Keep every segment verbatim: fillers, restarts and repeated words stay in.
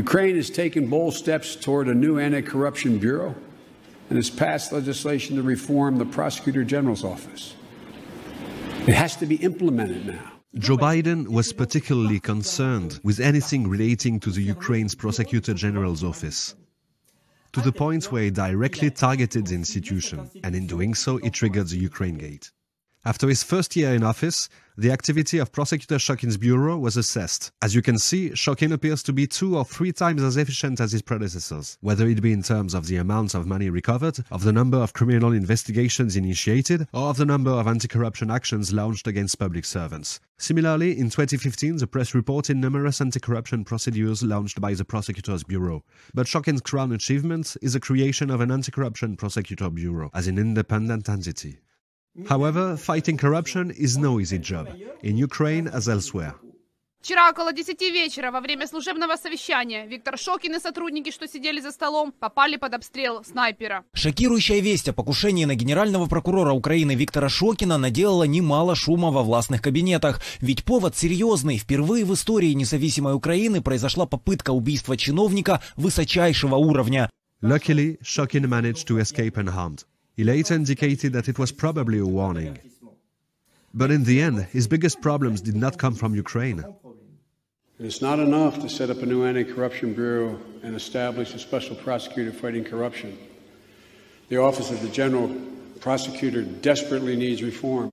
Ukraine has taken bold steps toward a new anti-corruption bureau and has passed legislation to reform the Prosecutor General's office. It has to be implemented now. Joe Biden was particularly concerned with anything relating to the Ukraine's Prosecutor General's office, to the point where he directly targeted the institution, and in doing so, it triggered the Ukraine Gate. After his first year in office, the activity of Prosecutor Shokin's bureau was assessed. As you can see, Shokin appears to be two or three times as efficient as his predecessors, whether it be in terms of the amount of money recovered, of the number of criminal investigations initiated, or of the number of anti-corruption actions launched against public servants. Similarly, in twenty fifteen, the press reported numerous anti-corruption procedures launched by the Prosecutor's Bureau. But Shokin's crown achievement is the creation of an anti-corruption prosecutor bureau as an independent entity. However, fighting corruption is no easy job, in Ukraine as elsewhere. Вчера около десяти вечера во время служебного совещания Виктор Шокин и сотрудники, что сидели за столом, попали под обстрел снайпера. Шокирующая весть о покушении на генерального прокурора Украины Виктора Шокина наделала немало шума во властных кабинетах. Ведь повод серьезный. Впервые в истории независимой Украины произошла попытка убийства чиновника высочайшего уровня. Luckily, Shokin managed to escape unharmed. He later indicated that it was probably a warning. But in the end, his biggest problems did not come from Ukraine. It's not enough to set up a new anti-corruption bureau and establish a special prosecutor fighting corruption. The Office of the General Prosecutor desperately needs reform.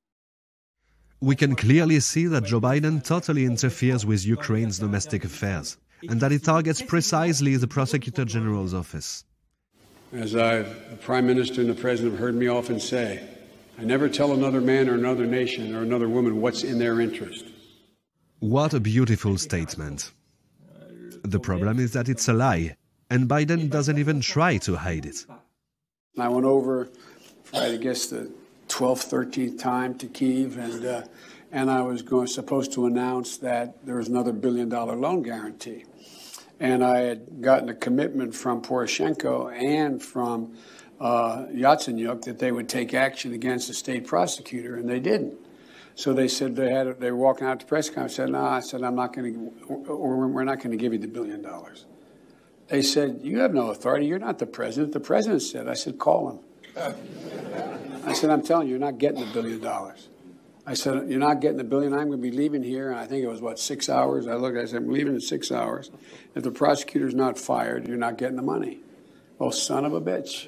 We can clearly see that Joe Biden totally interferes with Ukraine's domestic affairs, and that he targets precisely the Prosecutor General's office. As I've, the Prime Minister and the President have heard me often say, I never tell another man or another nation or another woman what's in their interest. What a beautiful statement. The problem is that it's a lie, and Biden doesn't even try to hide it. I went over, for, I guess, the twelfth, thirteenth time to Kyiv, and, uh, and I was going, supposed to announce that there was another billion-dollar loan guarantee. And I had gotten a commitment from Poroshenko and from uh, Yatsenyuk that they would take action against the state prosecutor, and they didn't. So they said they had they were walking out to press conference. I said, "No," I said, "I'm not going to, or we're not going to give you the billion dollars." They said, "You have no authority. You're not the president." The president said. I said, "Call him." I said, "I'm telling you, you're not getting the billion dollars." I said, "You're not getting the billion. I'm going to be leaving here." And I think it was, what, six hours? I looked, I said, "I'm leaving in six hours. If the prosecutor's not fired, you're not getting the money." Well, son of a bitch.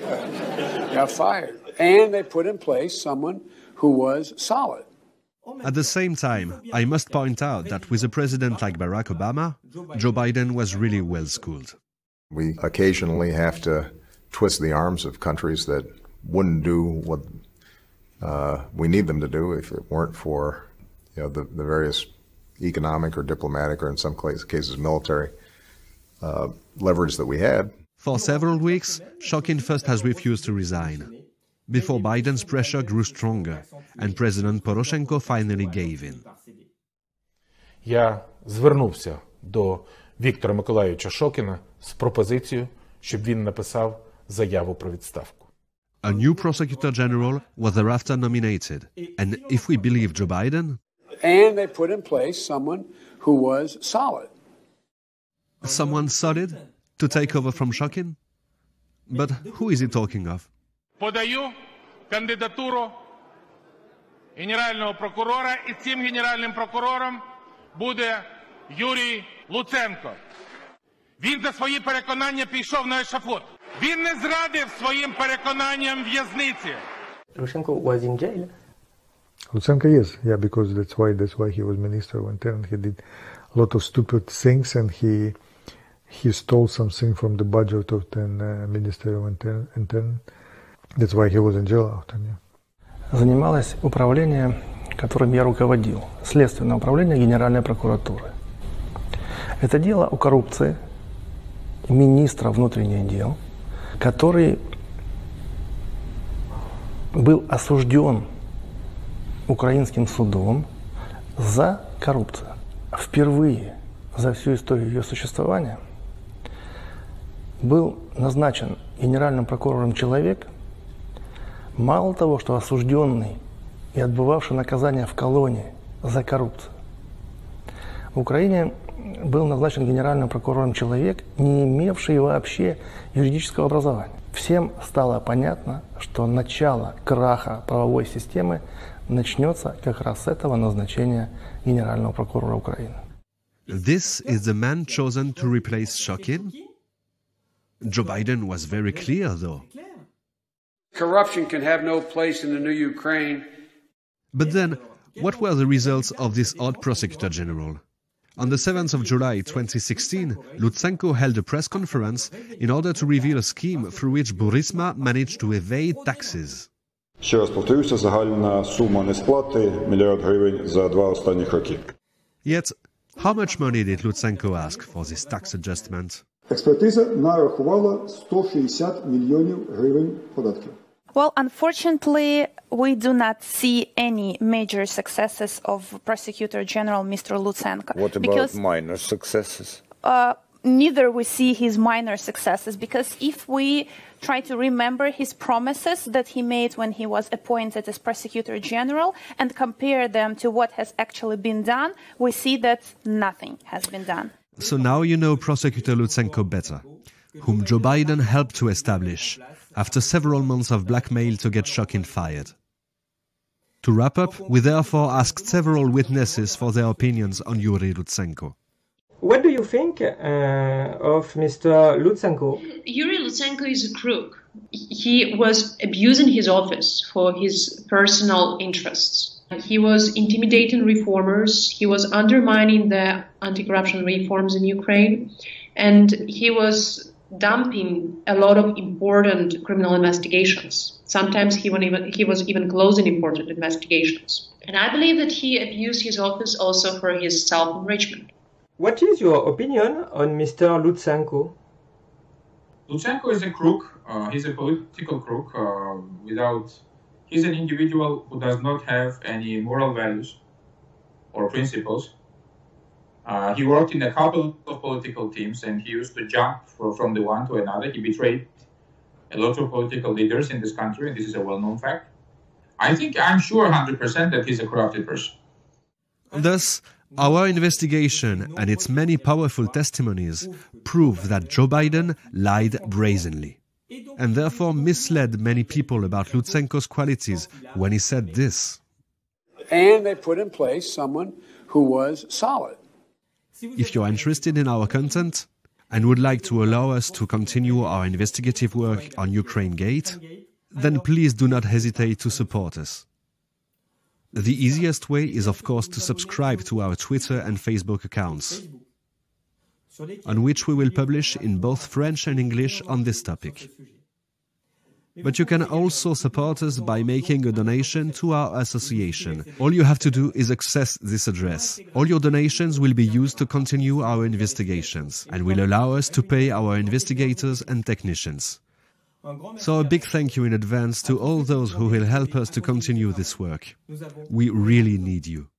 Got fired. And they put in place someone who was solid. At the same time, I must point out that with a president like Barack Obama, Joe Biden was really well-schooled. We occasionally have to twist the arms of countries that wouldn't do what Uh, we need them to do if it weren't for, you know, the, the various economic or diplomatic or in some cases military uh, leverage that we had. For several weeks, Shokin first has refused to resign, before Biden's pressure grew stronger and President Poroshenko finally gave in. Я звернувся до Віктора Миколайовича Шокіна з пропозицією, щоб він написав заяву про відставку. A new Prosecutor General was thereafter nominated, and if we believe Joe Biden... And they put in place someone who was solid. Someone solid to take over from Shokin? But who is he talking of? Подаю кандидатуру генерального прокурора, і цим генеральним прокурором буде Юрій Луценко. Він за свої переконання пішов на ешафот. Він не зрадив своїм переконанням в'язниці. Lutsenko was in jail. Lutsenko, yes, yeah, because that's why that's why he was minister of interior. He did a lot of stupid things, and he he stole something from the budget of the uh, Ministry of Interior. That's why he was in jail after. Yeah. Занималось управление, которым я руководил, Следственное управление Генеральной прокуратуры. Это дело о коррупции министра внутренних дел, который был осужден украинским судом за коррупцию. Впервые за всю историю ее существования был назначен генеральным прокурором человек, мало того, что осужденный и отбывавший наказание в колонии за коррупцию. В Украине был назначен генеральным прокурором человек, не имевший вообще юридического образования. Всем стало понятно, что начало краха правовой системы начнется как раз с этого назначения генерального прокурора Украины. This is the man chosen to replace Shokin? Joe Biden was very clear, though. Corruption can have no place in the new Ukraine. But then, what were the results of this odd prosecutor general? On the seventh of July twenty sixteen, Lutsenko held a press conference in order to reveal a scheme through which Burisma managed to evade taxes. Ще раз повторюся, загальна сума несплати мільярд гривень за два останніх роки. Yet, how much money did Lutsenko ask for this tax adjustment? Експертиза нарахувала сто шістдесят мільйонів гривень податків. Well, unfortunately, we do not see any major successes of Prosecutor General Mister Lutsenko. What about because, minor successes? Uh, neither we see his minor successes, because if we try to remember his promises that he made when he was appointed as Prosecutor General and compare them to what has actually been done, we see that nothing has been done. So now you know Prosecutor Lutsenko better, whom Joe Biden helped to establish after several months of blackmail to get Shokin fired. To wrap up, we therefore asked several witnesses for their opinions on Yuri Lutsenko. What do you think uh, of Mister Lutsenko? Yuri Lutsenko is a crook. He was abusing his office for his personal interests. He was intimidating reformers, he was undermining the anti-corruption reforms in Ukraine, and he was dumping a lot of important criminal investigations. Sometimes he, even, he was even closing important investigations. And I believe that he abused his office also for his self-enrichment. What is your opinion on Mister Lutsenko? Lutsenko is a crook. Uh, he's a political crook. Uh, without, he's an individual who does not have any moral values or principles. Uh, he worked in a couple of political teams, and he used to jump for, from the one to another. He betrayed a lot of political leaders in this country, and this is a well-known fact. I think, I'm sure one hundred percent that he's a corrupted person. Thus, our investigation and its many powerful testimonies prove that Joe Biden lied brazenly, and therefore misled many people about Lutsenko's qualities when he said this. And they put in place someone who was solid. If you're interested in our content and would like to allow us to continue our investigative work on Ukraine Gate, then please do not hesitate to support us. The easiest way is, of course, to subscribe to our Twitter and Facebook accounts, on which we will publish in both French and English on this topic. But you can also support us by making a donation to our association. All you have to do is access this address. All your donations will be used to continue our investigations and will allow us to pay our investigators and technicians. So a big thank you in advance to all those who will help us to continue this work. We really need you.